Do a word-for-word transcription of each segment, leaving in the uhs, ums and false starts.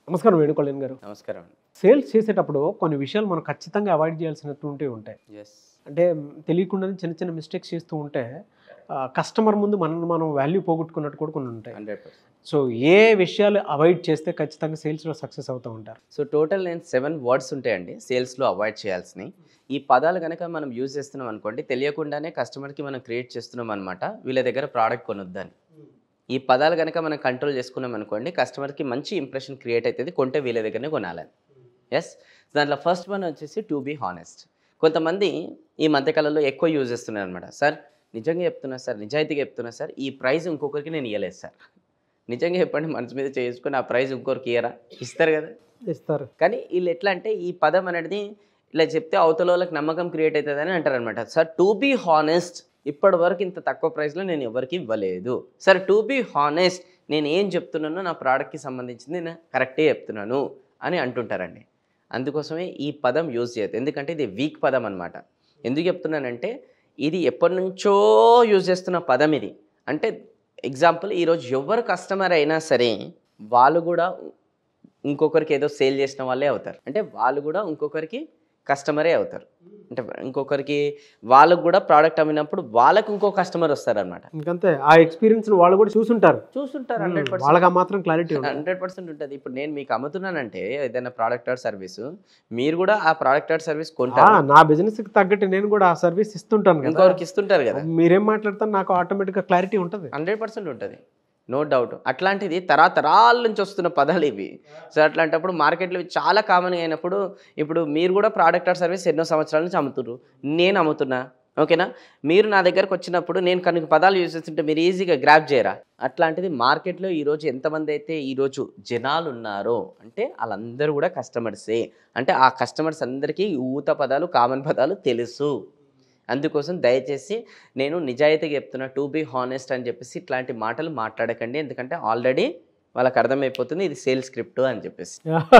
నమస్కారం వేణు కళ్యాణ్ గారు. నమస్కారం. సేల్స్ చేసేటప్పుడు కొన్ని విషయాలు మనం ఖచ్చితంగా అవాయిడ్ చేయాల్సినటువంటి ఉంటాయి. యెస్. అంటే తెలియకుండానే చిన్న చిన్న మిస్టేక్స్ చేస్తూ ఉంటే కస్టమర్ ముందు మనల్ని మనం వాల్యూ పోగొట్టుకున్నట్టు కూడా కొన్ని ఉంటాయి. Hundred percent. సో ఏ విషయాలు అవాయిడ్ చేస్తే ఖచ్చితంగా సేల్స్లో సక్సెస్ అవుతూ ఉంటారు? సో టోటల్ నేను సెవెన్ వర్డ్స్ ఉంటాయండి సేల్స్లో అవాయిడ్ చేయాల్సినవి. ఈ పదాలు కనుక మనం యూజ్ చేస్తున్నాం అనుకోండి, తెలియకుండానే కస్టమర్కి మనం క్రియేట్ చేస్తున్నాం అనమాట వీళ్ళ దగ్గర ప్రోడక్ట్ కొనొద్దని. ఈ పదాలు కనుక మనం కంట్రోల్ చేసుకున్నాం అనుకోండి, కస్టమర్కి మంచి ఇంప్రెషన్ క్రియేట్ అవుతుంది, కొంటే వీళ్ళ దగ్గరనే కొనాలని. ఎస్, దాంట్లో ఫస్ట్ వన్ వచ్చేసి టు బీ హానెస్ట్. కొంతమంది ఈ మధ్యకాలంలో ఎక్కువ యూజ్ చేస్తున్నారు అనమాట. సార్ నిజంగా చెప్తున్నా సార్, నిజాయితీగా చెప్తున్నా సార్, ఈ ప్రైస్ ఇంకొకరికి నేను ఇవ్వలేదు సార్. నిజంగా చెప్పండి, మనసు మీద చేసుకుని ఆ ప్రైస్ ఇంకొకరికి ఇయ్యరా? ఇస్తారు కదా, ఇస్తారు. కానీ వీళ్ళు ఎట్లా అంటే ఈ పదం అనేది ఇలా చెప్తే అవతల వాళ్ళకి నమ్మకం క్రియేట్ అవుతుందని అంటారు అనమాట. సార్ టు బీ హానెస్ట్, ఇప్పటి వరకు ఇంత తక్కువ ప్రైస్లో నేను ఎవరికి ఇవ్వలేదు సార్. టు బీ హానెస్ట్, నేను ఏం చెప్తున్నానో నా ప్రోడక్ట్కి సంబంధించింది నేను కరెక్టే చెప్తున్నాను అని అంటుంటారండి. అందుకోసమే ఈ పదం యూజ్ చేయదు, ఎందుకంటే ఇది వీక్ పదం అనమాట. ఎందుకు చెప్తున్నానంటే ఇది ఎప్పటి నుంచో యూజ్ చేస్తున్న పదం ఇది. అంటే ఎగ్జాంపుల్, ఈరోజు ఎవరు కస్టమర్ అయినా సరే వాళ్ళు కూడా ఇంకొకరికి ఏదో సేల్ చేసిన వాళ్ళే అవుతారు. అంటే వాళ్ళు కూడా ఇంకొకరికి కస్టమరే అవుతారు. అంటే ఇంకొకరికి వాళ్ళకు కూడా ప్రోడక్ట్ అమ్మినప్పుడు వాళ్ళకు ఇంకో కస్టమర్ వస్తారనమాట. ఇంకంతే, ఆ ఎక్స్పీరియన్స్ వాళ్ళు కూడా చూసుంటారు చూసుంటారు హండ్రెడ్ పర్సెంట్ వాళ్ళకి మాత్రం క్లారిటీ హండ్రెడ్ పర్సెంట్ ఉంటుంది. ఇప్పుడు నేను మీకు అమ్ముతున్నానంటే ఏదైనా ప్రోడక్ట్ ఆర్ సర్వీస్, మీరు కూడా ఆ ప్రోడక్ట్ ఆర్ సర్వీస్ కొంటారు. నా బిజినెస్ కి తగ్గట్టు నేను కూడా ఆ సర్వీస్ ఇస్తుంటాను, ఇంకొకరికి ఇస్తుంటారు కదా. మీరేం మాట్లాడతారు నాకు ఆటోమేటిక్ గా క్లారిటీ ఉంటుంది. హండ్రెడ్ పర్సెంట్ ఉంటుంది, నో డౌట్. అట్లాంటిది తరాతరాల నుంచి వస్తున్న పదాలు ఇవి. సో అట్లాంటప్పుడు మార్కెట్లో ఇవి చాలా కామన్గా అయినప్పుడు, ఇప్పుడు మీరు కూడా ప్రోడక్ట్ ఆర్ సర్వీస్ ఎన్నో సంవత్సరాల నుంచి అమ్ముతున్నారు, నేను అమ్ముతున్నా, ఓకేనా? మీరు నా దగ్గరకు వచ్చినప్పుడు నేను కనుక పదాలు యూజ్ చేస్తుంటే మీరు ఈజీగా గ్రాప్ చేయరా? అట్లాంటిది మార్కెట్లో ఈరోజు ఎంతమంది అయితే ఈరోజు జనాలు ఉన్నారో అంటే వాళ్ళందరూ కూడా కస్టమర్సే. అంటే ఆ కస్టమర్స్ అందరికీ ఊత పదాలు, కామన్ పదాలు తెలుసు. అందుకోసం దయచేసి నేను నిజాయితీగా చెప్తున్నా, టు బీ హానెస్ట్ అని చెప్పేసి ఇట్లాంటి మాటలు మాట్లాడకండి. ఎందుకంటే ఆల్రెడీ వాళ్ళకి అర్థమైపోతుంది ఇది సేల్స్ స్క్రిప్ట్ అని చెప్పేసి.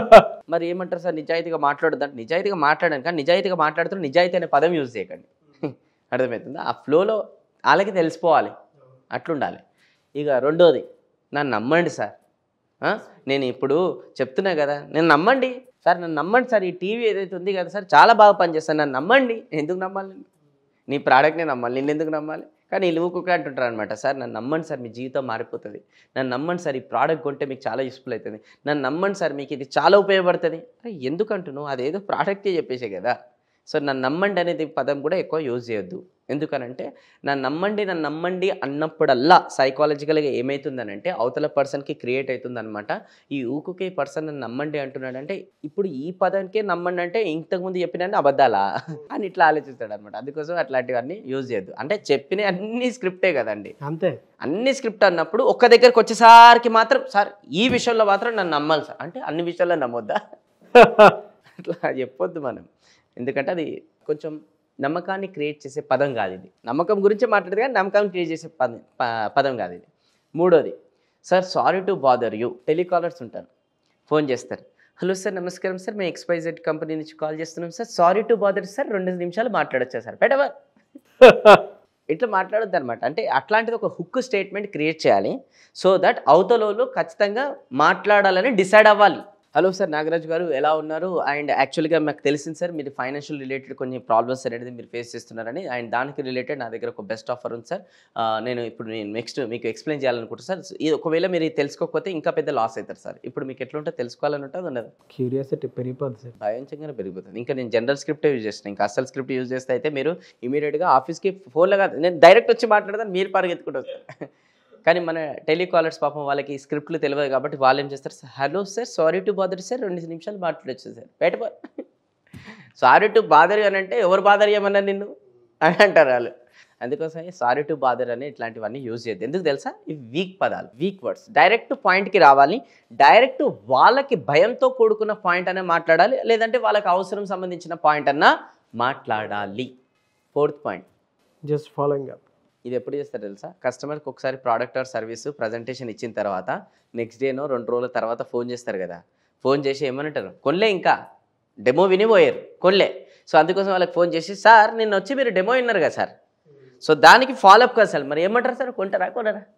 మరి ఏమంటారు సార్, నిజాయితీగా మాట్లాడొద్దంటే నిజాయితీగా మాట్లాడాను, కానీ నిజాయితీగా మాట్లాడుతున్న నిజాయితీ అనే పదం యూజ్ చేయకండి. అర్థమవుతుంది? ఆ ఫ్లోలో వాళ్ళకి తెలిసిపోవాలి, అట్లుండాలి. ఇక రెండోది, నన్ను నమ్మండి సార్. నేను ఇప్పుడు చెప్తున్నా కదా, నేను నమ్మండి సార్, నన్ను నమ్మండి సార్, ఈ టీవీ ఏదైతే ఉంది కదా సార్ చాలా బాగా పనిచేస్తాను, నన్ను నమ్మండి. ఎందుకు నమ్మాలి? నీ ప్రోడక్ట్నే నమ్మాలి, నిన్ను ఎందుకు నమ్మాలి? కానీ వీళ్ళు ఊరుకు అంటుంటారు అనమాట, సార్ నన్ను నమ్మండి సార్, మీ జీవితం మారిపోతుంది, నన్ను నమ్మండి సార్, ఈ ప్రోడక్ట్ కొంటే మీకు చాలా యూస్ఫుల్ అవుతుంది, నన్ను నమ్మండి సార్, మీకు ఇది చాలా ఉపయోగపడుతుంది. అరే ఎందుకు అంటున్నావు? అదేదో ప్రోడక్టే చెప్పేసే కదా. సో నన్ను నమ్మండి అనేది పదం కూడా ఎక్కువ యూజ్ చేయొద్దు. ఎందుకనంటే నన్ను నమ్మండి నన్ను నమ్మండి అన్నప్పుడల్లా సైకాలజికల్గా ఏమవుతుందనంటే అవతల పర్సన్కి క్రియేట్ అవుతుందన్నమాట. ఈ ఊకుకే పర్సన్ నన్ను నమ్మండి అంటున్నాడంటే ఇప్పుడు ఈ పదానికే నమ్మండి అంటే ఇంతకుముందు చెప్పిన అబద్ధాలా అని ఇట్లా ఆలోచిస్తాడు అనమాట. అందుకోసం అట్లాంటివన్నీ యూజ్ చేయొద్దు. అంటే చెప్పిన అన్ని స్క్రిప్టే కదండి, అంతే. అన్ని స్క్రిప్ట్ అన్నప్పుడు ఒక్క దగ్గరకు వచ్చేసరికి మాత్రం సార్ ఈ విషయంలో మాత్రం నన్ను నమ్మాలి సార్ అంటే అన్ని విషయాల్లో నమ్మొద్దా? అట్లా చెప్పొద్దు మనం. ఎందుకంటే అది కొంచెం నమ్మకాన్ని క్రియేట్ చేసే పదం కాదు ఇది. నమ్మకం గురించి మాట్లాడదు కానీ నమ్మకాన్ని క్రియేట్ చేసే పదం పదం కాదు ఇది. మూడోది, sir sorry to bother you. Telecallers ఉంటారు, ఫోన్ చేస్తారు, హలో సార్ నమస్కారం సార్, మేము ఎక్స్వైజెడ్ కంపెనీ నుంచి కాల్ చేస్తున్నాం sir, sorry to bother sir, రెండు నిమిషాలు మాట్లాడొచ్చా సార్, పెట్టవా? ఇట్లా మాట్లాడొద్దు అనమాట. అంటే అట్లాంటిది ఒక హుక్ స్టేట్మెంట్ క్రియేట్ చేయాలి, సో దట్ అవతలలో ఖచ్చితంగా మాట్లాడాలని డిసైడ్ అవ్వాలి. హలో సార్ నాగరాజు గారు ఎలా ఉన్నారు? అండ్ యాక్చువల్గా మాకు తెలిసింది సార్ మీరు ఫైనాన్షియల్ రిలేటెడ్ కొన్ని ప్రాబ్లమ్స్ అనేది మీరు ఫేస్ చేస్తున్నారని, అండ్ దానికి రిలేటెడ్ నా దగ్గర ఒక బెస్ట్ ఆఫర్ ఉంది సార్. నేను ఇప్పుడు నేను నెక్స్ట్ మీకు ఎక్స్ప్లెయిన్ చేయాలనుకుంటున్నాను సార్. ఇది ఒకవేళ మీరు తెలుసుకోకపోతే ఇంకా పెద్ద లాస్ అవుతారు సార్. ఇప్పుడు మీకు ఎట్లా ఉంటే తెలుసుకోవాలని ఉంటుంది ఉండదు, క్యూరియాసిటీ పెరిగిపోతుంది సార్, భయంకరంగా పెరిగిపోతుంది. ఇంకా నేను జనరల్ స్క్రిప్ట్ యూజ్ చేస్తాను, ఇంకా అసలు స్క్రిప్ట్ యూజ్ చేస్తే అయితే మీరు ఇమీడియట్గా ఆఫీస్కి ఫోన్లో కాదు, నేను డైరెక్ట్ వచ్చి మాట్లాడదాను, మీరు పరిగెత్తుకుంటూ వస్తారు. కానీ మన టెలికాలర్స్ పాపం వాళ్ళకి స్క్రిప్ట్లు తెలియదు కాబట్టి వాళ్ళు ఏం చేస్తారు, hello sir sorry to bother sir, రెండు నిమిషాలు మాట్లాడచ్చు సార్, పెట్టబో. సారీ టు బాదర్ అని అంటే ఎవరు బాదర్ చేయమన్నా నిన్ను అని అంటారు వాళ్ళు. అందుకోసమే సారీ టు బాదర్ అని ఇట్లాంటివన్నీ యూజ్ చేయద్దు. ఎందుకు తెలుసా? ఇవి వీక్ పదాలు, వీక్ వర్డ్స్. డైరెక్ట్ పాయింట్కి రావాలి, డైరెక్ట్ వాళ్ళకి భయంతో కూడుకున్న పాయింట్ అనే మాట్లాడాలి, లేదంటే వాళ్ళకి అవసరం సంబంధించిన పాయింట్ అన్నా మాట్లాడాలి. Fourth point, just following up. ఇది ఎప్పుడు చేస్తారు తెలుసా? కస్టమర్కి ఒకసారి ప్రోడక్ట్ ఆర్ సర్వీస్ ప్రజెంటేషన్ ఇచ్చిన తర్వాత నెక్స్ట్ డేనో రెండు రోజుల తర్వాత ఫోన్ చేస్తారు కదా, ఫోన్ చేసి ఏమనంటారు, కొనలే ఇంకా డెమో వినిపోయారు, కొనలే. సో అందుకోసం వాళ్ళకి ఫోన్ చేసి, సార్ నిన్న వచ్చి మీరు డెమో విన్నారు కదా సార్, సో దానికి ఫాలోఅప్ కదా సార్, మరి ఏమంటారు సార్, కొంటారా కొనరా?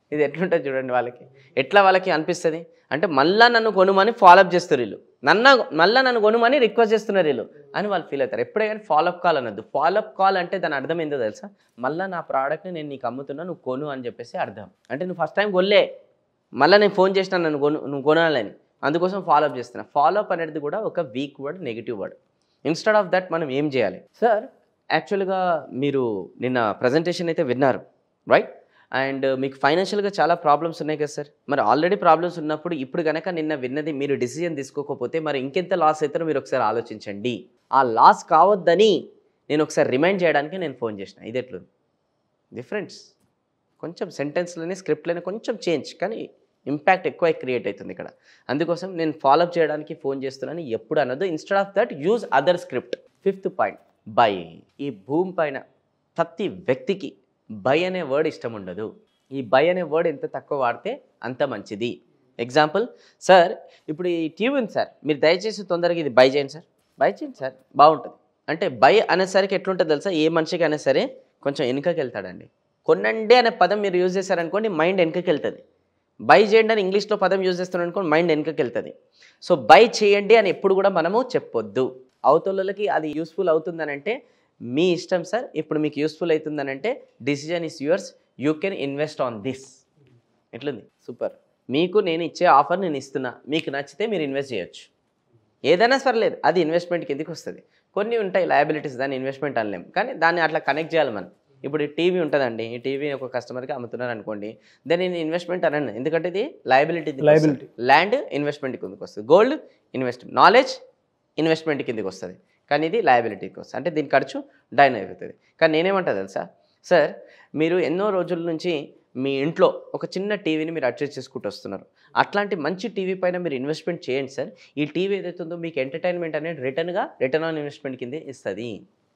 ఇది ఎట్లుంటుంది చూడండి వాళ్ళకి, ఎట్లా వాళ్ళకి అనిపిస్తుంది అంటే మళ్ళీ నన్ను కొనుమని ఫాలోఅప్ చేస్తారు వీళ్ళు, నన్ను మళ్ళీ నన్ను కొనుమని రిక్వెస్ట్ చేస్తున్నారు వీళ్ళు అని వాళ్ళు ఫీల్ అవుతారు. ఎప్పుడే కానీ ఫాలోఅప్ కాల్ అనొద్దు. ఫాలోఅప్ కాల్ అంటే దాని అర్థం ఏందో తెలుసా, మళ్ళీ నా ప్రోడక్ట్ని నేను నీకు అమ్ముతున్నా, నువ్వు కొను అని చెప్పేసి అర్థం. అంటే నువ్వు ఫస్ట్ టైం కొనలే, మళ్ళీ నేను ఫోన్ చేసినా నన్ను కొను నువ్వు కొనాలని, అందుకోసం ఫాలోఅప్ చేస్తున్నా. ఫాలోఅప్ అనేది కూడా ఒక weak word, negative word. Instead of that మనం ఏం చేయాలి సార్, యాక్చువల్గా మీరు నిన్న ప్రజెంటేషన్ అయితే విన్నారు రైట్, అండ్ మీకు ఫైనాన్షియల్గా చాలా ప్రాబ్లమ్స్ ఉన్నాయి కదా సార్. మరి ఆల్రెడీ ప్రాబ్లమ్స్ ఉన్నప్పుడు ఇప్పుడు కనుక నిన్న విన్నది మీరు డిసిజన్ తీసుకోకపోతే మరి ఇంకెంత లాస్ అవుతారో మీరు ఒకసారి ఆలోచించండి. ఆ లాస్ కావద్దని నేను ఒకసారి రిమైండ్ చేయడానికి నేను ఫోన్ చేసిన. ఇది ఎట్లుంది డిఫరెన్స్, కొంచెం సెంటెన్స్లోనే స్క్రిప్ట్లోనే కొంచెం చేంజ్, కానీ ఇంపాక్ట్ ఎక్కువ క్రియేట్ అవుతుంది ఇక్కడ. అందుకోసం నేను ఫాలోఅప్ చేయడానికి ఫోన్ చేస్తున్నాను ఎప్పుడు అన్నది. Instead of that use other script. Fifth point, bye. ఈ భూమి పైన ప్రతి వ్యక్తికి బై అనే వర్డ్ ఇష్టం ఉండదు. ఈ బై అనే వర్డ్ ఎంత తక్కువ వాడితే అంత మంచిది. ఎగ్జాంపుల్ సార్, ఇప్పుడు ఈ టీవీ ఉంది సార్, మీరు దయచేసి తొందరగా ఇది బై చేయండి సార్, బై చేయండి సార్ బాగుంటుంది అంటే బై అనేసరికి ఎట్లుంటుంది తెలుసా, ఏ మనిషికి అయినా సరే కొంచెం వెనుకకి వెళ్తాడండి. కొనండి అనే పదం మీరు యూజ్ చేశారనుకోండి మైండ్ వెనుకకి వెళ్తుంది. బై చేయండి అని ఇంగ్లీష్లో పదం యూజ్ చేస్తున్నాం అనుకోండి మైండ్ వెనుకకి వెళ్తుంది. సో బై చేయండి అని ఎప్పుడు కూడా మనము చెప్పొద్దు. అవతలకి అది యూస్ఫుల్ అవుతుందని అంటే మీ ఇష్టం సార్, ఇప్పుడు మీకు యూస్ఫుల్ అవుతుందని అంటే decision is yours, you can invest on this. ఎట్లుంది సూపర్. మీకు నేను ఇచ్చే ఆఫర్ నేను ఇస్తున్నా, మీకు నచ్చితే మీరు ఇన్వెస్ట్ చేయొచ్చు. ఏదైనా సర్లేదు, అది ఇన్వెస్ట్మెంట్ కిందకి వస్తుంది. కొన్ని ఉంటాయి లయబిలిటీస్, దాన్ని ఇన్వెస్ట్మెంట్ అనలేము, కానీ దాన్ని అట్లా కనెక్ట్ చేయాలి మనం. ఇప్పుడు ఈ టీవీ ఉంటుందండి, ఈ టీవీ ఒక కస్టమర్కి అమ్ముతున్నారు అనుకోండి, దాన్ని నేను ఇన్వెస్ట్మెంట్ అనను, ఎందుకంటే ఇది లయబిలిటీ. లయబిలిటీ ల్యాండ్ ఇన్వెస్ట్మెంట్ కిందకి వస్తుంది, గోల్డ్ ఇన్వెస్ట్మెంట్, నాలెడ్జ్ ఇన్వెస్ట్మెంట్ కిందకి వస్తుంది, కానీ ఇది లయబిలిటీకి వస్తుంది. అంటే దీని ఖర్చు డైన్ అయిపోతుంది. కానీ నేనేమంటా తెలుసా సార్, మీరు ఎన్నో రోజుల నుంచి మీ ఇంట్లో ఒక చిన్న టీవీని మీరు అడ్జస్ట్ చేసుకుంటూ వస్తున్నారు. అట్లాంటి మంచి టీవీ పైన మీరు ఇన్వెస్ట్మెంట్ చేయండి సార్. ఈ టీవీ ఏదైతే ఉందో మీకు ఎంటర్టైన్మెంట్ అనేది రిటర్న్గా రిటర్న్ ఆన్ ఇన్వెస్ట్మెంట్ కింద ఇస్తుంది.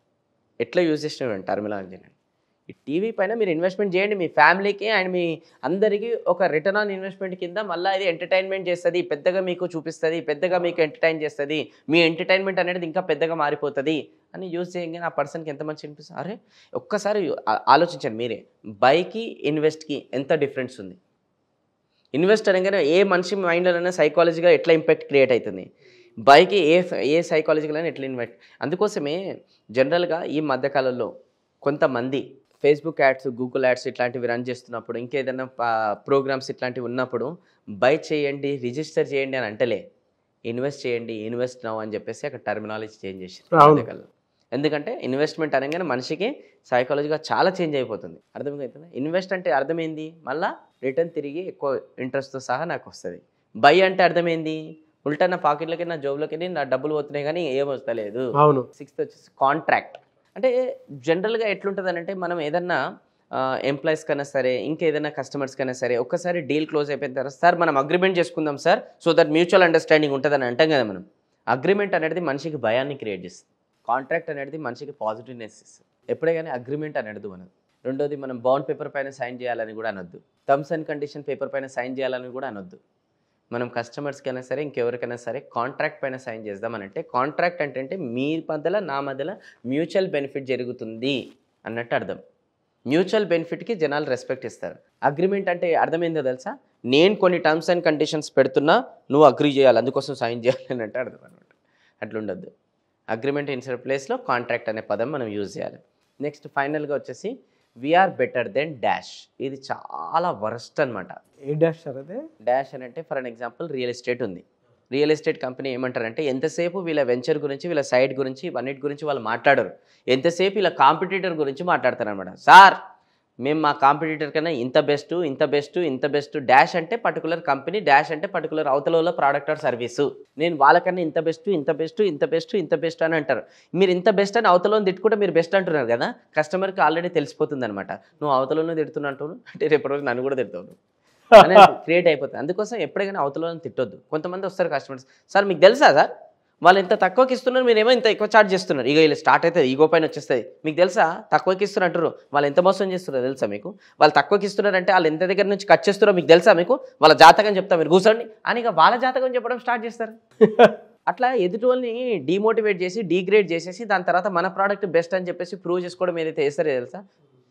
ఎట్లా యూజ్ చేసినటువంటి టర్మినాలజీ. ఈ టీవీ పైన మీరు ఇన్వెస్ట్మెంట్ చేయండి, మీ ఫ్యామిలీకి అండ్ మీ అందరికీ ఒక రిటర్న్ ఆన్ ఇన్వెస్ట్మెంట్ కింద మళ్ళీ ఇది ఎంటర్టైన్మెంట్ చేస్తుంది, పెద్దగా మీకు చూపిస్తుంది, పెద్దగా మీకు ఎంటర్టైన్ చేస్తుంది, మీ ఎంటర్టైన్మెంట్ అనేది ఇంకా పెద్దగా మారిపోతుంది అని యూజ్ చేయగానే ఆ పర్సన్కి ఎంత మంచి అనిపిస్తుంది. అరే ఒక్కసారి ఆలోచించండి మీరే, బైకి ఇన్వెస్ట్కి ఎంత డిఫరెన్స్ ఉంది. ఇన్వెస్ట్ అనగానే ఏ మనిషి మైండ్లోనైనా సైకాలజీగా ఎట్లా ఇంపాక్ట్ క్రియేట్ అవుతుంది, బైకి ఏ ఏ సైకాలజికల్ అయినా ఎట్లా ఇన్వెస్ట్. అందుకోసమే జనరల్గా ఈ మధ్యకాలంలో కొంతమంది ఫేస్బుక్ యాడ్స్, గూగుల్ యాడ్స్ ఇట్లాంటివి రన్ చేస్తున్నప్పుడు, ఇంకేదైనా ప్రోగ్రామ్స్ ఇట్లాంటివి ఉన్నప్పుడు బై చేయండి, రిజిస్టర్ చేయండి అని అంటలే, ఇన్వెస్ట్ చేయండి, ఇన్వెస్ట్ నౌ అని చెప్పేసి అక్కడ టర్మినాలజీ చేంజ్ చేసి. ఎందుకంటే ఇన్వెస్ట్మెంట్ అనగానే మనిషికి సైకాలజీగా చాలా చేంజ్ అయిపోతుంది. అర్థమవుతుందా? ఇన్వెస్ట్ అంటే అర్థమైంది మళ్ళీ రిటర్న్ తిరిగి ఎక్కువ ఇంట్రెస్ట్తో సహా నాకు వస్తుంది. బై అంటే అర్థమైంది ఉల్టా నా పాకెట్లకి నా జోబులకి నా డబ్బులు పోతున్నాయి కానీ ఏం వస్తలేదు. అవును. సిక్స్త్ వచ్చేసి కాంట్రాక్ట్. అంటే జనరల్గా ఎట్లుంటుంది అంటే మనం ఏదన్నా ఎంప్లాయీస్ కన్నా సరే ఇంకేదైనా కస్టమర్స్ కన్నా సరే ఒక్కసారి డీల్ క్లోజ్ అయిపోయిన తర్వాత సార్ మనం అగ్రిమెంట్ చేసుకుందాం sir, so that mutual understanding ఉంటుందని అంటాం కదా మనం. అగ్రిమెంట్ అనేది మనిషికి భయాన్ని క్రియేట్ చేస్తుంది, కాంట్రాక్ట్ అనేది మనిషికి పాజిటివ్నెస్ ఇస్తుంది. ఎప్పుడే కానీ అగ్రిమెంట్ అనేది మనం. రెండోది మనం బాండ్ పేపర్ పైన సైన్ చేయాలని కూడా అనొద్దు, టర్మ్స్ అండ్ కండిషన్ పేపర్ పైన సైన్ చేయాలని కూడా అనొద్దు. మనం కస్టమర్స్కి అయినా సరే ఇంకెవరికైనా సరే కాంట్రాక్ట్ పైన సైన్ చేద్దామనంటే, కాంట్రాక్ట్ అంటే మీ మధ్యలో నా మధ్యలో మ్యూచువల్ బెనిఫిట్ జరుగుతుంది అన్నట్టు అర్థం. మ్యూచువల్ బెనిఫిట్కి జనాలు రెస్పెక్ట్ ఇస్తారు. అగ్రిమెంట్ అంటే అర్థమైందో తెలుసా, నేను కొన్ని టర్మ్స్ అండ్ కండిషన్స్ పెడుతున్నా, నువ్వు అగ్రీ చేయాలి, అందుకోసం సైన్ చేయాలి అన్నట్టు అర్థం అనమాట. అట్లుండద్దు. అగ్రిమెంట్ ఇన్సర్ ప్లేస్లో కాంట్రాక్ట్ అనే పదం మనం యూజ్ చేయాలి. నెక్స్ట్ ఫైనల్గా వచ్చేసి వీఆర్ బెటర్ దెన్ డాష్. ఇది చాలా వరస్ట్ అనమాట. ఏ డాష్ సార్ అదే? డాష్ అని అంటే for an example real estate ఉంది. రియల్ ఎస్టేట్ కంపెనీ ఏమంటారంటే ఎంతసేపు వీళ్ళ వెంచర్ గురించి, వీళ్ళ సైట్ గురించి, ఇవన్నిటి గురించి వాళ్ళు మాట్లాడరు. ఎంతసేపు వీళ్ళ కాంపిటీటర్ గురించి మాట్లాడతారు అనమాట. సార్ మేము మా కాంపిటీటర్ కన్నా ఇంత బెస్ట్ ఇంత బెస్ట్ ఇంత బెస్ట్. డాష్ అంటే పర్టికులర్ కంపెనీ, డాష్ అంటే పర్టికులర్ అవతల ప్రోడక్ట్ ఆర్ సర్వీసు. నేను వాళ్ళకన్నా ఇంత బెస్ట్ ఇంత బెస్ట్ ఇంత బెస్ట్ ఇంత బెస్ట్ అని అంటారు. మీరు ఇంత బెస్ట్ అని అవతలను తిట్టుకుంటే మీరు బెస్ట్ అంటున్నారు కదా, కస్టమర్కి ఆల్రెడీ తెలిసిపోతుంది అనమాట. నువ్వు అవతలను తిడుతున్నట్టు అంటే రేపు రోజు నన్ను కూడా తిడతావు అనేది క్రియేట్ అయిపోతుంది. అందుకోసం ఎప్పుడైనా అవతలను తిట్టొద్దు. కొంతమంది వస్తారు కస్టమర్స్, సార్ మీకు తెలుసా సార్ వాళ్ళు ఎంత తక్కువకి ఇస్తున్నారు, మీరేమో ఇంత ఎక్కువ చార్జ్ చేస్తున్నారు. ఇక ఇలా స్టార్ట్ అవుతుంది, ఈగో పైన వచ్చేస్తుంది. మీకు తెలుసా తక్కువకి ఇస్తున్నట్టు వాళ్ళు ఎంత మోసం చేస్తున్నారో తెలుసా మీకు? వాళ్ళు తక్కువకి ఇస్తున్నారంటే వాళ్ళు ఎంత దగ్గర నుంచి కట్ చేస్తున్నారో మీకు తెలుసా? మీకు వాళ్ళ జాతకం చెప్తా, మీరు కూర్చోండి అని ఇక వాళ్ళ జాతకం చెప్పడం స్టార్ట్ చేస్తారు. అట్లా ఎదుటి వాళ్ళని డీమోటివేట్ చేసి డీగ్రేడ్ చేసేసి దాని తర్వాత మన ప్రోడక్ట్ బెస్ట్ అని చెప్పేసి ప్రూవ్ చేసుకోవడం ఏదైతే చేస్తారో తెలుసా,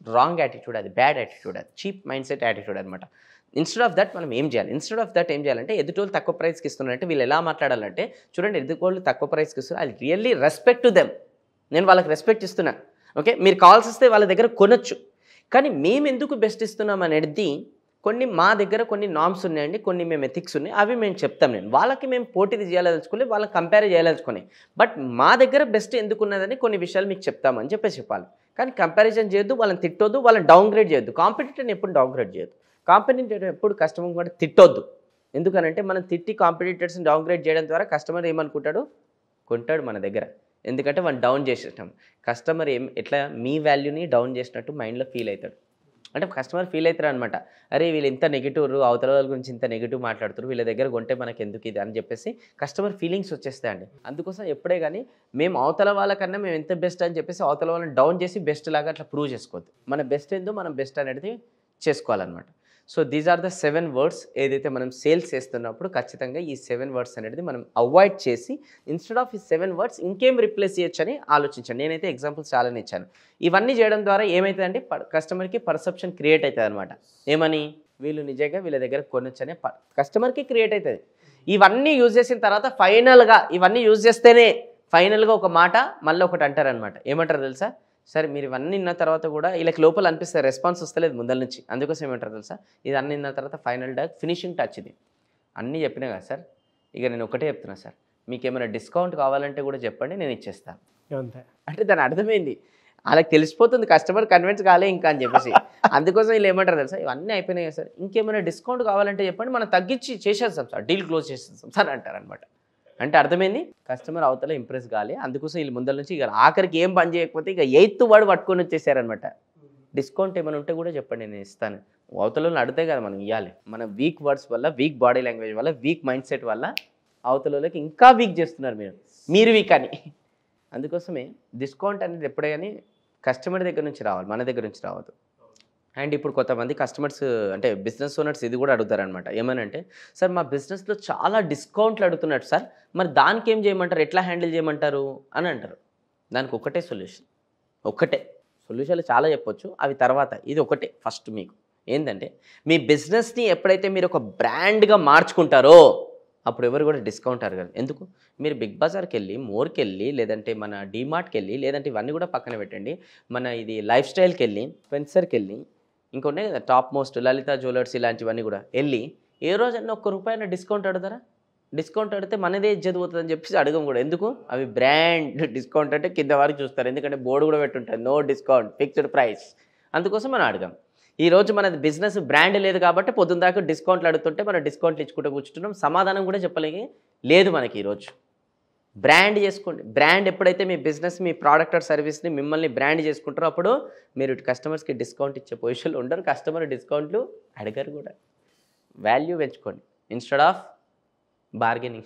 రాంగ్ యాటిట్యూడ్, అది బ్యాడ్ యాటిట్యూడ్, అది చీప్ మైండ్ సెట్ యాటిట్యూడ్ అనమాట. ఇన్స్టెడ్ ఆఫ్ దట్ మనం ఏం చేయాలి? ఇన్స్టెడ్ ఆఫ్ దట్ ఏం చేయాలంటే ఎదుటోళ్ళు తక్కువ ప్రైస్కి ఇస్తున్నారంటే వీళ్ళు ఎలా మాట్లాడాలంటే, చూడండి ఎదుటోళ్ళు తక్కువ ప్రైస్కి ఇస్తున్నారు, I really respect to them, నేను వాళ్ళకి రెస్పెక్ట్ ఇస్తున్నా. ఓకే, మీరు కాల్స్ వస్తే వాళ్ళ దగ్గర కొనొచ్చు, కానీ మేము ఎందుకు బెస్ట్ ఇస్తున్నాం అనేది కొన్ని మా దగ్గర కొన్ని నామ్స్ ఉన్నాయండి, కొన్ని మేము ఎథిక్స్ ఉన్నాయి, అవి మేము చెప్తాం. నేను వాళ్ళకి మేము పోటీది చేయాలనుకుని వాళ్ళకి కంపేర్ చేయాలనుకుని, బట్ మా దగ్గర బెస్ట్ ఎందుకు ఉన్నదని కొన్ని విషయాలు మీకు చెప్తామని చెప్పేసి చెప్పాలి. కానీ కంపారిజన్ చేయొద్దు, వాళ్ళని తిట్టొద్దు, వాళ్ళని డౌన్గ్రేడ్ చేయొద్దు. కాంపిటీటర్ని ఎప్పుడు డౌన్గ్రేడ్ చేయొద్దు, కాంపిటీటర్ ఎప్పుడు కస్టమర్ కూడా తిట్టొద్దు. ఎందుకనంటే మనం తిట్టి కాంపిటీటర్స్ని డౌన్గ్రేడ్ చేయడం ద్వారా కస్టమర్ ఏమనుకుంటాడు, కొంటాడు మన దగ్గర. ఎందుకంటే మనం డౌన్ చేసేటాం. కస్టమర్ ఏం ఎట్లా మీ వాల్యూని డౌన్ చేసినట్టు మైండ్లో ఫీల్ అవుతాడు. అంటే కస్టమర్ ఫీల్ అవుతారు అనమాట, అరే వీళ్ళు ఇంత నెగిటివ్, అవతల వాళ్ళ గురించి ఇంత నెగిటివ్ మాట్లాడుతారు, వీళ్ళ దగ్గర కొంటే మనకి ఎందుకు ఇది అని చెప్పేసి కస్టమర్ ఫీలింగ్స్ వచ్చేస్తాయండి. అందుకోసం ఎప్పుడే కానీ మేము అవతల వాళ్ళకన్నా మేము ఎంత బెస్ట్ అని చెప్పేసి అవతల వాళ్ళని డౌన్ చేసి బెస్ట్ లాగా అట్లా ప్రూవ్ చేసుకోవద్దు. మన బెస్ట్ ఏందో మనం బెస్ట్ అనేది చేసుకోవాలన్నమాట. So these are the seven words. ఏదైతే మనం సేల్స్ చేస్తున్నప్పుడు ఖచ్చితంగా ఈ సెవెన్ వర్డ్స్ అనేది మనం అవాయిడ్ చేసి ఇన్స్టెడ్ ఆఫ్ ఈ సెవెన్ వర్డ్స్ ఇంకేం రిప్లేస్ చేయొచ్చు అని ఆలోచించాను. నేనైతే ఎగ్జాంపుల్స్ చాలానే ఇచ్చాను. ఇవన్నీ చేయడం ద్వారా ఏమవుతుందంటే కస్టమర్కి పర్సెప్షన్ క్రియేట్ అవుతుంది అనమాట. ఏమని, వీళ్ళు నిజంగా వీళ్ళ దగ్గర కొనొచ్చు అనే కస్టమర్కి క్రియేట్ అవుతుంది. ఇవన్నీ యూజ్ చేసిన తర్వాత ఫైనల్గా ఇవన్నీ యూజ్ చేస్తేనే ఫైనల్గా ఒక మాట మళ్ళీ ఒకటి అంటారనమాట. ఏమంటారు తెలుసా, సరే మీరు ఇవన్నీ విన్న తర్వాత కూడా వీళ్ళకి లోపల అనిపిస్తుంది రెస్పాన్స్ వస్తలేదు ముందల నుంచి, అందుకోసం ఏమంటారు తెలుసా, ఇది అన్ని విన్న తర్వాత ఫైనల్ డాక్ ఫినిషింగ్ టచ్ ఇది అన్నీ చెప్పినా కదా సార్, ఇక నేను ఒకటే చెప్తున్నా సార్, మీకు ఏమైనా డిస్కౌంట్ కావాలంటే కూడా చెప్పండి, నేను ఇచ్చేస్తాను. అంతే. అంటే దాని అర్థమైంది, వాళ్ళకి తెలిసిపోతుంది కస్టమర్ కన్విన్స్ కాలే ఇంకా అని చెప్పేసి. అందుకోసం వీళ్ళు ఏమంటారు తెలుసా, ఇవన్నీ అయిపోయినాయి కదా సార్, ఇంకేమైనా డిస్కౌంట్ కావాలంటే చెప్పండి, మనం తగ్గించి చేసేస్తాం సార్, డీల్ క్లోజ్ చేసేస్తాం సార్ అంటారనమాట. అంటే అర్థమైంది, కస్టమర్ అవతల ఇంప్రెస్ కాలే, అందుకోసం వీళ్ళు ముందర నుంచి ఇక ఆఖరికి ఏం పని చేయకపోతే ఇక ఎయిత్ వాడు పట్టుకొని వచ్చేసారనమాట. డిస్కౌంట్ ఏమైనా ఉంటే కూడా చెప్పండి, నేను ఇస్తాను. అవతలని అడితే కదా మనం ఇవ్వాలి. మన వీక్ వర్డ్స్ వల్ల, వీక్ బాడీ లాంగ్వేజ్ వల్ల, వీక్ మైండ్ సెట్ వల్ల అవతలకి ఇంకా వీక్ చేస్తున్నారు మీరు మీరు వీక్ అని. అందుకోసమే డిస్కౌంట్ అనేది ఎప్పుడే కానీ కస్టమర్ దగ్గర నుంచి రావాలి, మన దగ్గర నుంచి రావద్దు. అండ్ ఇప్పుడు కొంతమంది కస్టమర్స్ అంటే బిజినెస్ ఓనర్స్ ఇది కూడా అడుగుతారనమాట. ఏమనంటే, సార్ మా బిజినెస్లో చాలా డిస్కౌంట్లు అడుగుతున్నట్టు సార్, మరి దానికి ఏం చేయమంటారు, ఎట్లా హ్యాండిల్ చేయమంటారు అని అంటారు. దానికి ఒకటే సొల్యూషన్, ఒకటే సొల్యూషన్లు చాలా చెప్పొచ్చు, అవి తర్వాత. ఇది ఒకటే ఫస్ట్ మీకు ఏంటంటే, మీ బిజినెస్ని ఎప్పుడైతే మీరు ఒక బ్రాండ్గా మార్చుకుంటారో అప్పుడు ఎవరు కూడా డిస్కౌంట్ అడగరు. ఎందుకు, మీరు బిగ్ బజార్కి వెళ్ళి, మోర్కి వెళ్ళి, లేదంటే మన డీమార్ట్కి వెళ్ళి, లేదంటే ఇవన్నీ కూడా పక్కన పెట్టండి, మన ఇది లైఫ్ స్టైల్కి వెళ్ళి, స్పెన్సర్కి వెళ్ళి, ఇంకొన్నాయి కదా టాప్ మోస్ట్ లలిత జ్యువెలర్స్, ఇలాంటివన్నీ కూడా వెళ్ళి ఏ రోజన్నా ఒక్క రూపాయన డిస్కౌంట్ అడుగుతారా? డిస్కౌంట్ అడిగితే మనదే ఇజ్జత్ పోతుందని చెప్పేసి అడగం కూడా. ఎందుకు, అవి బ్రాండ్ డిస్కౌంట్ అంటే కింద వరకు చూస్తారు, ఎందుకంటే బోర్డు కూడా పెట్టుంటుంది నో డిస్కౌంట్ ఫిక్స్డ్ ప్రైస్. అందుకోసం మనం అడగం. ఈరోజు మనది బిజినెస్ బ్రాండ్ లేదు కాబట్టి పొద్దున్న దాకా డిస్కౌంట్లు అడుగుతుంటే మనం డిస్కౌంట్లు ఇచ్చుకుంటూ కూర్చుంటున్నాం, సమాధానం కూడా చెప్పలేక లేదు మనకి. ఈరోజు బ్రాండ్ చేసుకోండి. బ్రాండ్ ఎప్పుడైతే మీ బిజినెస్, మీ ప్రోడక్ట్ ఆర్ సర్వీస్ని మిమ్మల్ని బ్రాండ్ చేసుకుంటారో అప్పుడు మీరు కస్టమర్స్కి డిస్కౌంట్ ఇచ్చే పొజిషన్లో ఉండరు, కస్టమర్ డిస్కౌంట్లు అడగరు కూడా. వాల్యూ పెంచుకోండి ఇన్స్టెడ్ ఆఫ్ బార్గెనింగ్.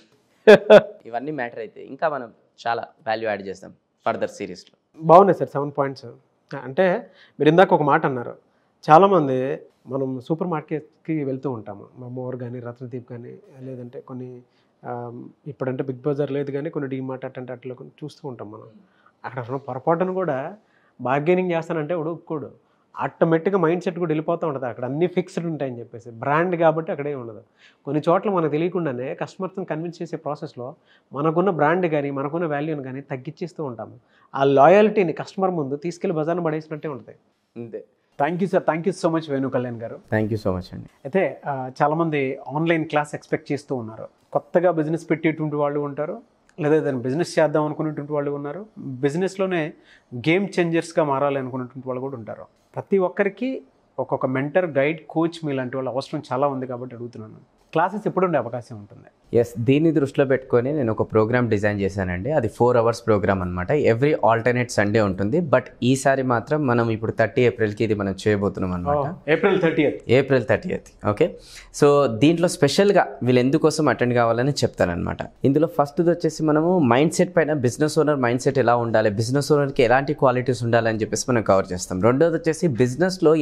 ఇవన్నీ మ్యాటర్ అయితే ఇంకా మనం చాలా వాల్యూ యాడ్ చేస్తాం ఫర్దర్ సిరీస్లో. బాగున్నాయి సార్ సెవెన్ పాయింట్స్. అంటే మీరు ఇందాక ఒక మాట అన్నారు, చాలామంది మనం సూపర్ మార్కెట్కి వెళ్తూ ఉంటాము, మా మోర్ కానీ రత్నదీప్ కానీ, లేదంటే కొన్ని ఇప్పుడంటే బిగ్ బజార్ లేదు కానీ కొన్ని డీమార్ట్ అట్టంటే అట్లా కొన్ని చూస్తూ ఉంటాం మనం. అక్కడ పొరపాటును కూడా బార్గెనింగ్ చేస్తానంటే వాడు ఒప్పుకోడు, ఆటోమేటిక్గా మైండ్ సెట్ కూడా వెళ్ళిపోతూ ఉంటుంది, అక్కడ అన్నీ ఫిక్స్డ్ ఉంటాయని చెప్పేసి. బ్రాండ్ కాబట్టి అక్కడే ఉండదు. కొన్ని చోట్ల మనకు తెలియకుండానే కస్టమర్స్ని కన్విన్స్ చేసే ప్రాసెస్లో మనకున్న బ్రాండ్ కానీ మనకున్న వాల్యూని కానీ తగ్గించేస్తూ ఉంటాము. ఆ లాయల్టీని కస్టమర్ ముందు తీసుకెళ్లి బజార్ను పడేసినట్టే ఉంటుంది. అంతే. Thank you sir, thank you so much Venu Kalyan garu. Thank you so much అండి. అయితే చాలామంది ఆన్లైన్ క్లాస్ ఎక్స్పెక్ట్ చేస్తూ ఉన్నారు. కొత్తగా బిజినెస్ పెట్టేటువంటి వాళ్ళు ఉంటారు, లేదా దాన్ని బిజినెస్ చేద్దాం అనుకునేటువంటి వాళ్ళు ఉన్నారు, బిజినెస్లోనే గేమ్ చేంజర్స్గా మారాలి అనుకునేటువంటి వాళ్ళు కూడా ఉంటారు. ప్రతి ఒక్కరికి ఒక్కొక్క మెంటర్, గైడ్, కోచ్ మీలాంటి వాళ్ళ అవసరం చాలా ఉంది కాబట్టి అడుగుతున్నాను, క్లాసెస్ ఎప్పుడు ఉండే అవకాశం ఉంటుంది? ఎస్, దీన్ని దృష్టిలో పెట్టుకొని నేను ఒక ప్రోగ్రామ్ డిజైన్ చేశానండి. అది ఫోర్ అవర్స్ ప్రోగ్రామ్ అనమాట. ఎవ్రీ ఆల్టర్నేట్ సండే ఉంటుంది. బట్ ఈసారి మాత్రం మనం ఇప్పుడు థర్టీ ఏప్రిల్కి ఇది మనం చేయబోతున్నాం అనమాట. April thirtieth April thirtieth okay. So దీంట్లో స్పెషల్గా వీళ్ళు ఎందుకోసం అటెండ్ కావాలని చెప్తానమాట. ఇందులో ఫస్ట్ది వచ్చేసి మనము మైండ్ సెట్ పైన, బిజినెస్ ఓనర్ మైండ్ సెట్ ఎలా ఉండాలి, బిజినెస్ ఓనర్కి ఎలాంటి క్వాలిటీస్ ఉండాలని చెప్పేసి మనం కవర్ చేస్తాం. రెండోది వచ్చేసి బిజినెస్లో ఎలాంటి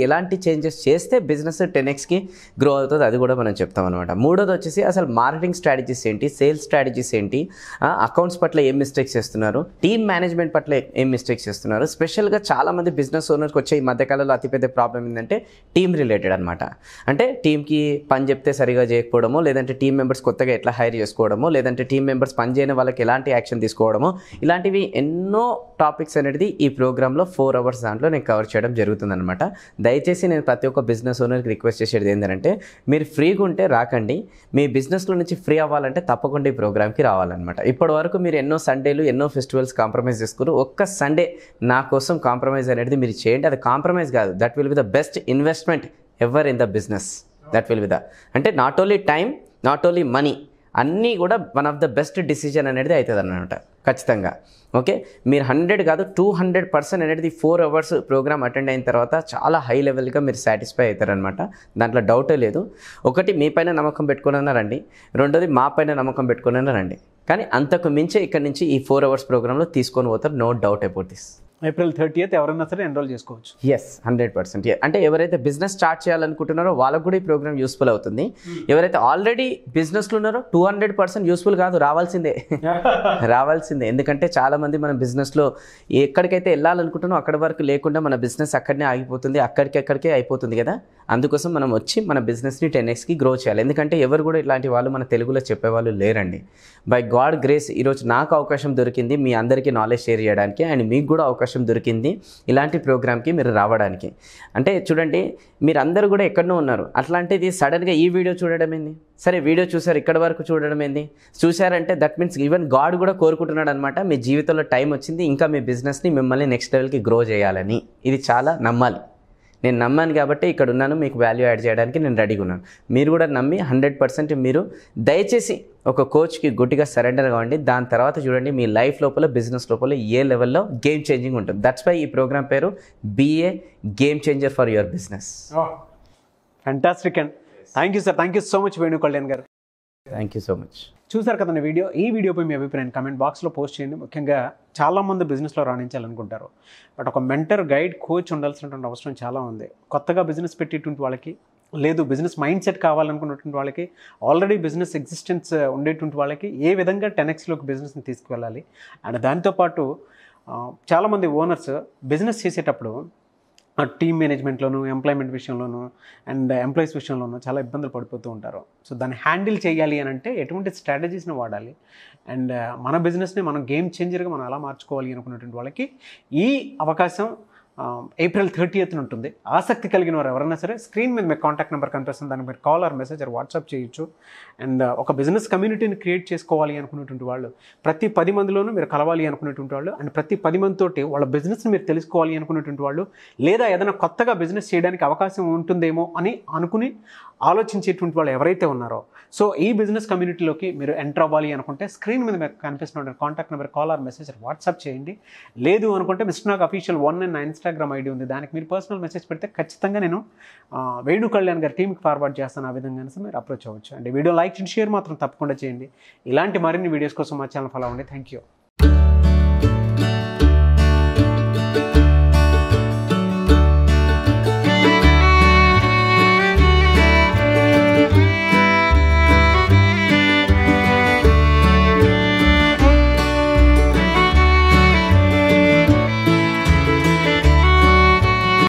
చేంజెస్ చేస్తే బిజినెస్ టెన్ ఎక్స్కి గ్రో అవుతుంది, అది కూడా మనం చెప్తాం అనమాట. మూడోది వచ్చేసి అసలు మార్కెటింగ్ స్ట్రాటజీస్ ఏంటి, సేల్స్ స్ట్రాటజీస్ ఏంటి, అకౌంట్స్ పట్ల ఏం మిస్టేక్స్ చేస్తున్నారు, టీమ్ మేనేజ్మెంట్ పట్ల ఏం మిస్టేక్స్ చేస్తున్నారు. స్పెషల్గా చాలామంది బిజినెస్ ఓనర్కి వచ్చే ఈ మధ్యకాలంలో అతిపెద్ద ప్రాబ్లం ఏంటంటే టీమ్ రిలేటెడ్ అనమాట. అంటే టీమ్కి పని చెప్తే సరిగా చేయకపోవడమో, లేదంటే టీమ్ మెంబర్స్ కొత్తగా ఎట్లా హైర్ చేసుకోవడమో, లేదంటే టీమ్ మెంబర్స్ పని చేయని వాళ్ళకి ఎలాంటి యాక్షన్ తీసుకోవడమో, ఇలాంటివి ఎన్నో టాపిక్స్ అనేది ఈ ప్రోగ్రాంలో ఫోర్ అవర్స్ దాంట్లో నేను కవర్ చేయడం జరుగుతుంది అనమాట. దయచేసి నేను ప్రతి ఒక్క బిజినెస్ ఓనర్కి రిక్వెస్ట్ చేసేది ఏంటంటే, మీరు ఫ్రీగా ఉంటే రాకండి, మీ బిజినెస్లో నుంచి ఫ్రీ అవ్వాలంటే తప్పకుండా ఈ ప్రోగ్రామ్కి రావాలన్నమాట. ఇప్పటి వరకు మీరు ఎన్నో సండేలు ఎన్నో ఫెస్టివల్స్ కాంప్రమైజ్ చేసుకున్నారు, ఒక్క సండే నా కోసం కాంప్రమైజ్ అనేది మీరు చేయండి. అది కాంప్రమైజ్ కాదు, that will be the best investment ever in the business. That will be the అంటే not only time, not only money, అన్నీ కూడా one of the best decision అనేది అవుతుంది అన్నమాట ఖచ్చితంగా. ఓకే, మీరు హండ్రెడ్ కాదు టూ హండ్రెడ్ పర్సెంట్ అనేది ఫోర్ అవర్స్ ప్రోగ్రామ్ అటెండ్ అయిన తర్వాత చాలా హై లెవెల్గా మీరు సాటిస్ఫై అవుతారనమాట, దాంట్లో డౌటే లేదు. ఒకటి మీ పైన నమ్మకం పెట్టుకుని రండి, రెండోది మా పైన నమ్మకం పెట్టుకుని రండి. కానీ అంతకు మించే ఇక్కడ నుంచి ఈ ఫోర్ అవర్స్ ప్రోగ్రాంలో తీసుకొని పోతారు, no doubt about this. April thirtieth ఎవరైనా సరే ఎన్రోల్ చేసుకోవచ్చు. Yes, hundred percent. అంటే ఎవరైతే బిజినెస్ స్టార్ట్ చేయాలనుకుంటున్నారో వాళ్ళకు కూడా ఈ ప్రోగ్రామ్ యూస్ఫుల్ అవుతుంది. ఎవరైతే ఆల్రెడీ బిజినెస్లో ఉన్నారో టూ హండ్రెడ్ పర్సెంట్ యూస్ఫుల్ కాదు, రావాల్సిందే రావాల్సిందే. ఎందుకంటే చాలామంది మన బిజినెస్లో ఎక్కడికైతే వెళ్ళాలనుకుంటున్నామో అక్కడి వరకు లేకుండా మన బిజినెస్ అక్కడనే ఆగిపోతుంది, అక్కడికి అక్కడికే అయిపోతుంది కదా. అందుకోసం మనం వచ్చి మన బిజినెస్ని టెన్ ఎక్స్కి గ్రో చేయాలి. ఎందుకంటే ఎవరు కూడా ఇలాంటి వాళ్ళు మన తెలుగులో చెప్పేవాళ్ళు లేరండి. బై గాడ్ గ్రేస్ ఈరోజు నాకు అవకాశం దొరికింది మీ అందరికీ నాలెడ్జ్ షేర్ చేయడానికి, అండ్ మీకు కూడా అవకాశం దొరికింది ఇలాంటి ప్రోగ్రామ్కి మీరు రావడానికి. అంటే చూడండి, మీరు అందరూ కూడా ఎక్కడనో ఉన్నారు, అట్లాంటిది సడన్గా ఈ వీడియో చూడడం ఏంది? సరే వీడియో చూసారు, ఇక్కడ వరకు చూడడం ఏంది? చూసారంటే దట్ మీన్స్ ఈవెన్ గాడ్ కూడా కోరుకుంటున్నాడు అనమాట, మీ జీవితంలో టైం వచ్చింది ఇంకా మీ బిజినెస్ని మిమ్మల్ని నెక్స్ట్ లెవెల్కి గ్రో చేయాలని. ఇది చాలా నమ్మాలి. నేను నమ్మాను కాబట్టి ఇక్కడ ఉన్నాను, మీకు వాల్యూ యాడ్ చేయడానికి నేను రెడీగా ఉన్నాను. మీరు కూడా నమ్మి హండ్రెడ్ పర్సెంట్ మీరు దయచేసి ఒక కోచ్కి గుడ్డిగా సరెండర్ కావండి. దాని తర్వాత చూడండి మీ లైఫ్ లోపల, బిజినెస్ లోపల ఏ లెవెల్లో గేమ్ చేంజింగ్ ఉంటుంది. దట్స్ వై ఈ ప్రోగ్రామ్ పేరు be a game changer for your business. Fantastic and thank you sir, thank you so much Venu Kalyan garu. Thank you so much. చూసారు కదండి వీడియో. ఈ వీడియోపై మీ అభిప్రాయం కమెంట్ బాక్స్లో పోస్ట్ చేయండి. ముఖ్యంగా చాలామంది బిజినెస్లో రాణించాలనుకుంటారు, బట్ ఒక మెంటర్, గైడ్, కోచ్ ఉండాల్సినటువంటి అవసరం చాలా ఉంది. కొత్తగా బిజినెస్ పెట్టేటువంటి వాళ్ళకి, లేదు బిజినెస్ మైండ్ సెట్ కావాలనుకున్నటువంటి వాళ్ళకి, ఆల్రెడీ బిజినెస్ ఎగ్జిస్టెన్స్ ఉండేటువంటి వాళ్ళకి ఏ విధంగా టెన్ ఎక్స్లోకి బిజినెస్ని తీసుకువెళ్ళాలి. అండ్ దాంతోపాటు చాలామంది ఓనర్స్ బిజినెస్ చేసేటప్పుడు టీమ్ మేనేజ్మెంట్లోను, ఎంప్లాయ్మెంట్ విషయంలోను అండ్ ఎంప్లాయీస్ విషయంలోనూ చాలా ఇబ్బందులు పడిపోతూ ఉంటారు. సో దాన్ని హ్యాండిల్ చేయాలి అని అంటే ఎటువంటి స్ట్రాటజీస్ని వాడాలి, అండ్ మన బిజినెస్ని మనం గేమ్ చేంజర్గా మనం ఎలా మార్చుకోవాలి అనుకున్నటువంటి వాళ్ళకి ఈ అవకాశం ఏప్రిల్ థర్టీయత్ ఉంటుంది. ఆసక్తి కలిగిన వారు ఎవరైనా సరే స్క్రీన్ మీద మీకు కాంటాక్ట్ నెంబర్ కనిపిస్తుంది, దానికి మీరు call or message or WhatsApp చేయొచ్చు. అండ్ ఒక బిజినెస్ కమ్యూనిటీని క్రియేట్ చేసుకోవాలి అనుకునేటువంటి వాళ్ళు, ప్రతి పది మందిలోనూ మీరు కలవాలి అనుకునేటువంటి వాళ్ళు, అండ్ ప్రతి పది మందితోటి వాళ్ళ బిజినెస్ని మీరు తెలుసుకోవాలి అనుకునేటువంటి వాళ్ళు, లేదా ఏదైనా కొత్తగా బిజినెస్ చేయడానికి అవకాశం ఉంటుందేమో అని అనుకుని ఆలోచించేటువంటి వాళ్ళు ఎవరైతే ఉన్నారో, సో ఈ బిజినెస్ కమ్యూనిటీలోకి మీరు ఎంటర్ అవ్వాలి అనుకుంటే స్క్రీన్ మీద మీకు కనిపిస్తున్న contact number call or message WhatsApp చేయండి. లేదు అనుకుంటే mister Nag official one and నా ఇన్స్టాగ్రామ్ ఐడి ఉంది, దానికి మీరు పర్సనల్ మెసేజ్ పెడితే ఖచ్చితంగా నేను వేణు కళ్యాణ్ గారి టీమ్కి ఫార్వర్డ్ చేస్తాను. ఆ విధంగా మీరు అప్రోచ్ అవ్వచ్చు. And video like and share మాత్రం తప్పకుండా చేయండి. ఇలాంటి మరిన్ని వీడియోస్ కోసం మా ఛానల్ ఫాలో అవ్వండి. Thank you.